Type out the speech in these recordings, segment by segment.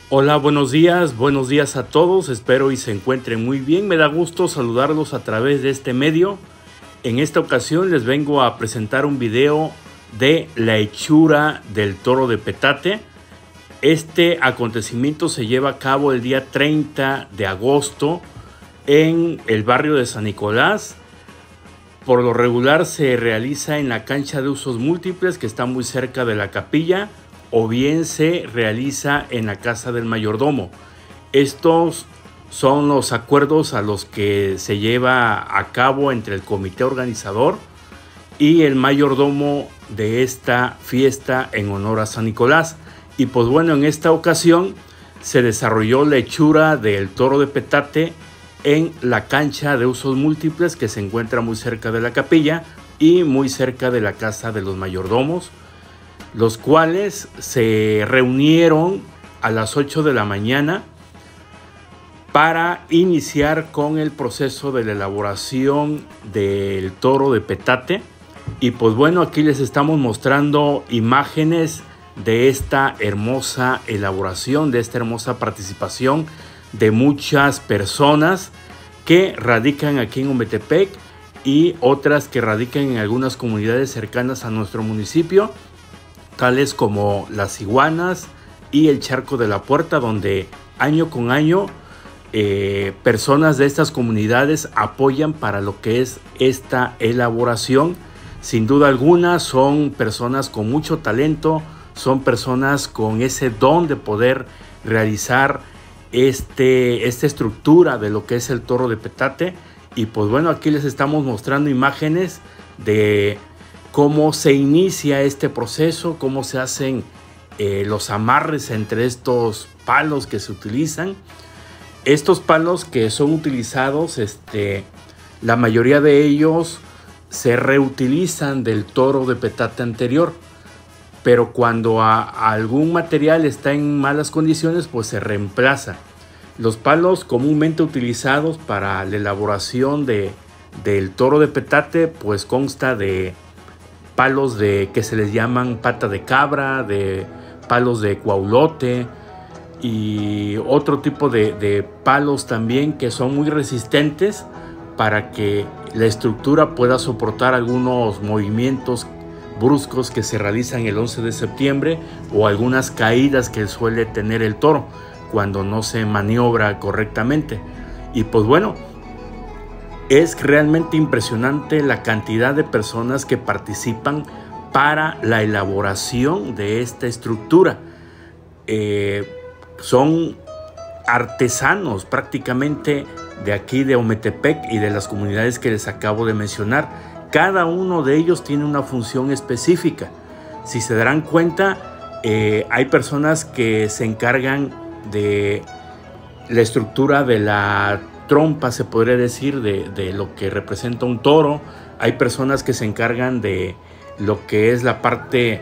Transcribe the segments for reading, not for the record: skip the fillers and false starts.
Hola, buenos días a todos, espero y se encuentren muy bien. Me da gusto saludarlos a través de este medio. En esta ocasión les vengo a presentar un video de la hechura del toro de petate. Este acontecimiento se lleva a cabo el día 30 de agosto en el barrio de San Nicolás. Por lo regular se realiza en la cancha de usos múltiples que está muy cerca de la capilla, o bien se realiza en la casa del mayordomo. Estos son los acuerdos a los que se lleva a cabo entre el comité organizador y el mayordomo de esta fiesta en honor a San Nicolás. Y pues bueno, en esta ocasión se desarrolló la hechura del toro de petate en la cancha de usos múltiples que se encuentra muy cerca de la capilla y muy cerca de la casa de los mayordomos, los cuales se reunieron a las 8 de la mañana para iniciar con el proceso de la elaboración del toro de petate. Y pues bueno, aquí les estamos mostrando imágenes de esta hermosa elaboración, de esta hermosa participación de muchas personas que radican aquí en Ometepec y otras que radican en algunas comunidades cercanas a nuestro municipio, tales como Las Iguanas y el Charco de la Puerta, donde año con año personas de estas comunidades apoyan para lo que es esta elaboración. Sin duda alguna son personas con mucho talento, son personas con ese don de poder realizar esta estructura de lo que es el toro de petate. Y pues bueno, aquí les estamos mostrando imágenes de cómo se inicia este proceso, cómo se hacen los amarres entre estos palos que se utilizan. Estos palos que son utilizados, la mayoría de ellos se reutilizan del toro de petate anterior, pero cuando algún material está en malas condiciones, pues se reemplaza. Los palos comúnmente utilizados para la elaboración del toro de petate, pues consta de palos que se les llaman pata de cabra, de palos de cuaulote y otro tipo de palos también que son muy resistentes para que la estructura pueda soportar algunos movimientos bruscos que se realizan el 11 de septiembre o algunas caídas que suele tener el toro cuando no se maniobra correctamente. Y pues bueno, es realmente impresionante la cantidad de personas que participan para la elaboración de esta estructura. Son artesanos prácticamente de aquí de Ometepec y de las comunidades que les acabo de mencionar. Cada uno de ellos tiene una función específica. Si se darán cuenta, hay personas que se encargan de la estructura de la trompa, se podría decir, de lo que representa un toro. Hay personas que se encargan de lo que es la parte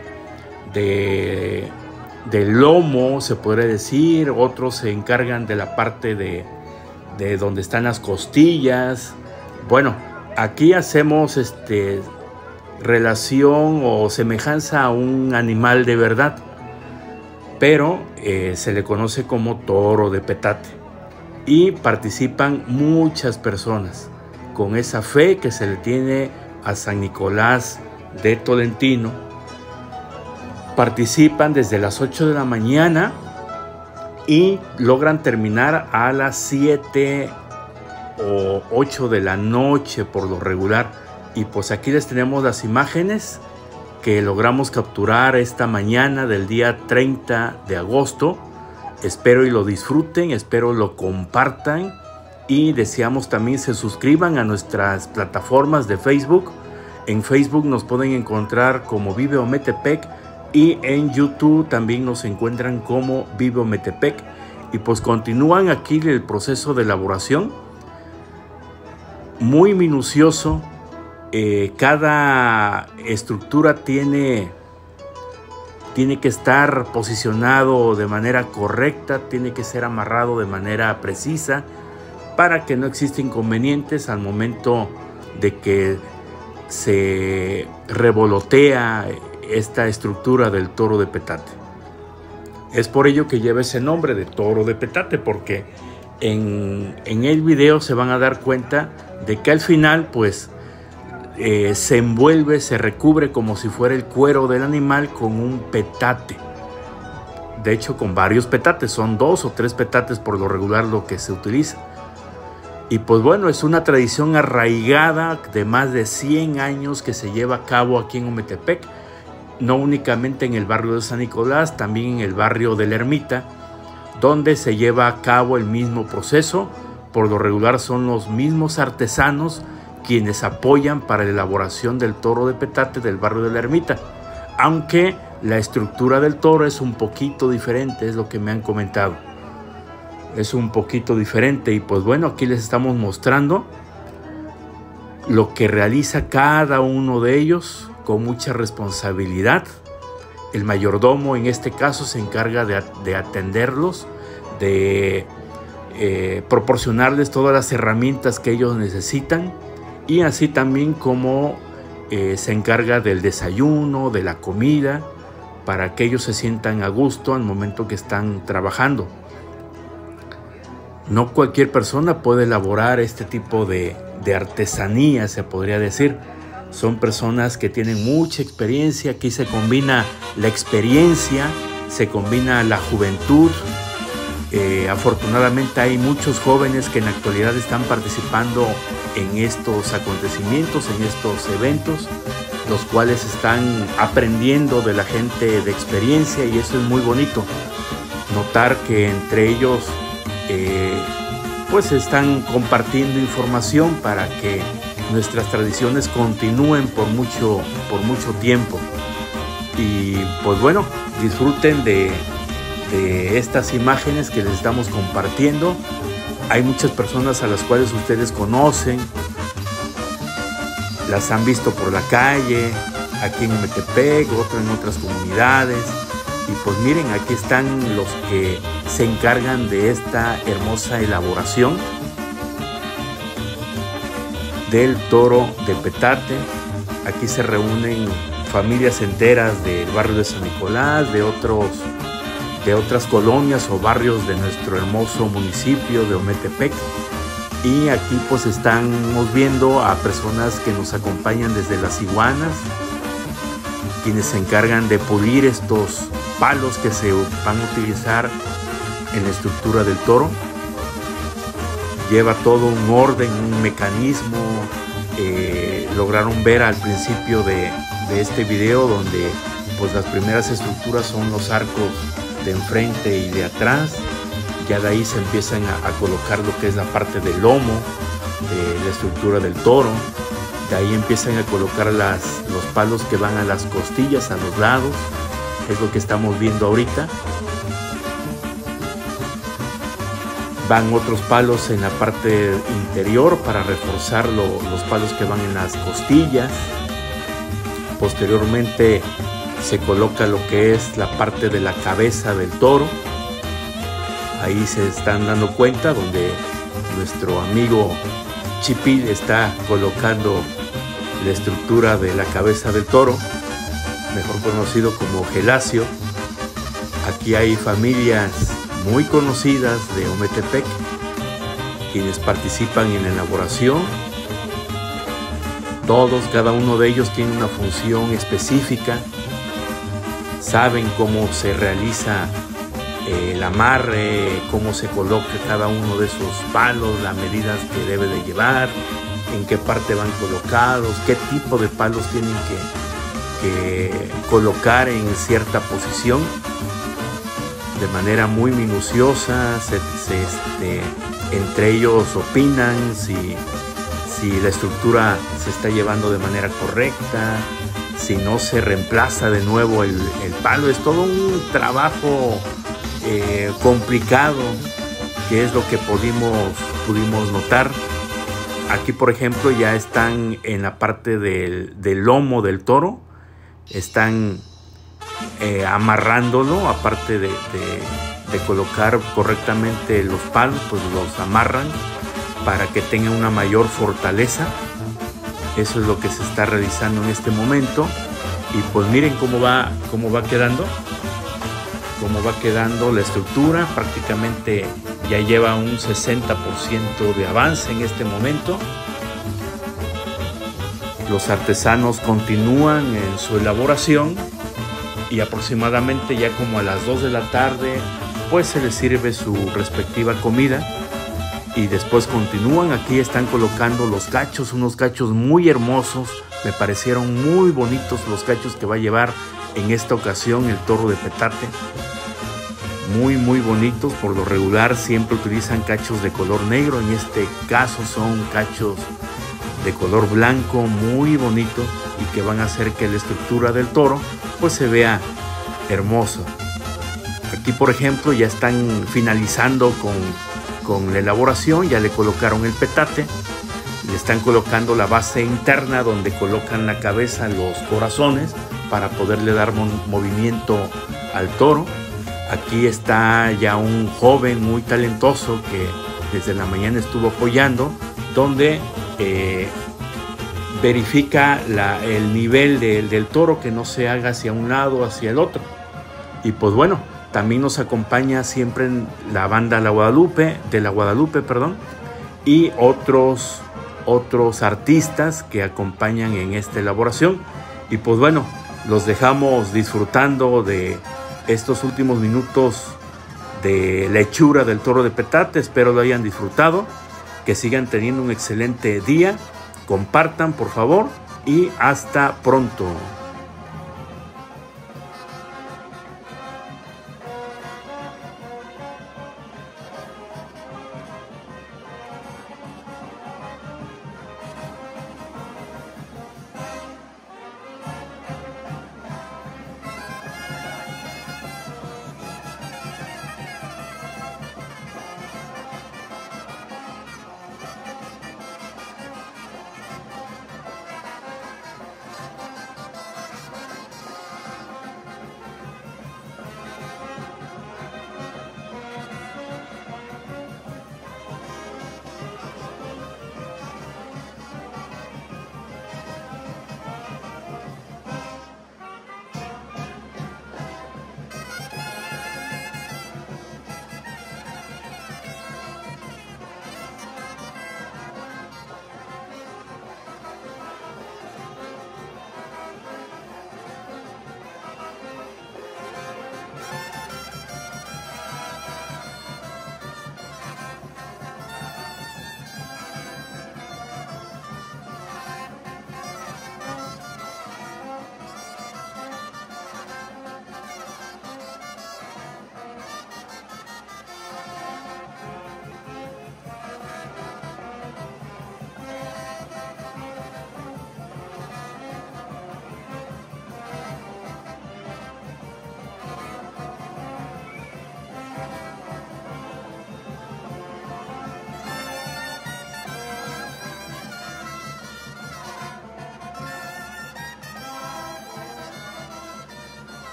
del lomo, se podría decir. Otros se encargan de la parte de donde están las costillas. Bueno, aquí hacemos relación o semejanza a un animal de verdad, pero se le conoce como toro de petate. Y participan muchas personas con esa fe que se le tiene a San Nicolás de Tolentino. Participan desde las 8 de la mañana y logran terminar a las 7 o 8 de la noche por lo regular. Y pues aquí les tenemos las imágenes que logramos capturar esta mañana del día 30 de agosto. Espero y lo disfruten, espero lo compartan y deseamos también se suscriban a nuestras plataformas de Facebook. En Facebook nos pueden encontrar como Vive Ometepec y en YouTube también nos encuentran como Vive Ometepec. Y pues continúan aquí el proceso de elaboración muy minucioso. Cada estructura tiene que estar posicionado de manera correcta, tiene que ser amarrado de manera precisa para que no exista inconvenientes al momento de que se revolotea esta estructura del toro de petate. Es por ello que lleva ese nombre de toro de petate, porque en el video se van a dar cuenta de que al final pues se envuelve, se recubre como si fuera el cuero del animal con un petate. De hecho, con varios petates, son 2 o 3 petates por lo regular lo que se utiliza. Y pues bueno, es una tradición arraigada de más de 100 años que se lleva a cabo aquí en Ometepec, no únicamente en el barrio de San Nicolás, también en el barrio de la Ermita, donde se lleva a cabo el mismo proceso. Por lo regular son los mismos artesanos quienes apoyan para la elaboración del toro de petate del barrio de la Ermita, aunque la estructura del toro es un poquito diferente, es lo que me han comentado. Es un poquito diferente y pues bueno, aquí les estamos mostrando lo que realiza cada uno de ellos con mucha responsabilidad. El mayordomo en este caso se encarga de atenderlos, de proporcionarles todas las herramientas que ellos necesitan, y así también como se encarga del desayuno, de la comida, para que ellos se sientan a gusto al momento que están trabajando. No cualquier persona puede elaborar este tipo de artesanía, se podría decir. Son personas que tienen mucha experiencia. Aquí se combina la experiencia, se combina la juventud. Afortunadamente hay muchos jóvenes que en la actualidad están participando en estos acontecimientos, en estos eventos, los cuales están aprendiendo de la gente de experiencia, y eso es muy bonito. Notar que entre ellos pues están compartiendo información para que nuestras tradiciones continúen por mucho tiempo. Y pues bueno, disfruten de estas imágenes que les estamos compartiendo. Hay muchas personas a las cuales ustedes conocen, las han visto por la calle, aquí en Ometepec, otro en otras comunidades. Y pues miren, aquí están los que se encargan de esta hermosa elaboración del toro de petate. Aquí se reúnen familias enteras del barrio de San Nicolás, de otras colonias o barrios de nuestro hermoso municipio de Ometepec. Y aquí pues estamos viendo a personas que nos acompañan desde las iguanas, quienes se encargan de pulir estos palos que se van a utilizar en la estructura del toro. Lleva todo un orden, un mecanismo. Lograron ver al principio de este video donde pues las primeras estructuras son los arcos de enfrente y de atrás. Ya de ahí se empiezan a colocar lo que es la parte del lomo, la estructura del toro. De ahí empiezan a colocar los palos que van a las costillas, a los lados. Es lo que estamos viendo ahorita. Van otros palos en la parte interior para reforzar los palos que van en las costillas. Posteriormente se coloca lo que es la parte de la cabeza del toro. Ahí se están dando cuenta donde nuestro amigo Chipil está colocando la estructura de la cabeza del toro, mejor conocido como Gelacio. Aquí hay familias muy conocidas de Ometepec quienes participan en la elaboración. Cada uno de ellos tiene una función específica, saben cómo se realiza el amarre, cómo se coloca cada uno de esos palos, las medidas que debe de llevar, en qué parte van colocados, qué tipo de palos tienen que colocar en cierta posición de manera muy minuciosa. Entre ellos opinan si la estructura se está llevando de manera correcta, si no se reemplaza de nuevo el palo. Es todo un trabajo complicado, que es lo que pudimos notar. Aquí por ejemplo ya están en la parte del lomo del toro, están amarrándolo. Aparte de colocar correctamente los palos, pues los amarran para que tenga una mayor fortaleza. Eso es lo que se está realizando en este momento. Y pues miren cómo va quedando. cómo va quedando la estructura. Prácticamente ya lleva un 60% de avance en este momento. Los artesanos continúan en su elaboración y aproximadamente ya como a las 2 de la tarde pues se les sirve su respectiva comida y después continúan. Aquí están colocando los cachos, unos cachos muy hermosos. Me parecieron muy bonitos los cachos que va a llevar en esta ocasión el toro de petate. Muy bonitos. Por lo regular siempre utilizan cachos de color negro. En este caso son cachos de color blanco, muy bonitos, y que van a hacer que la estructura del toro pues se vea hermoso. Aquí, por ejemplo, ya están finalizando con la elaboración. Ya le colocaron el petate, le están colocando la base interna donde colocan la cabeza, los corazones, para poderle dar movimiento al toro. Aquí está ya un joven muy talentoso que desde la mañana estuvo apoyando, donde verifica el nivel del toro, que no se haga hacia un lado o hacia el otro. Y pues bueno, también nos acompaña siempre la banda de la Guadalupe, y otros artistas que acompañan en esta elaboración. Y pues bueno, los dejamos disfrutando de estos últimos minutos de la hechura del toro de petate. Espero lo hayan disfrutado, que sigan teniendo un excelente día. Compartan, por favor, y hasta pronto.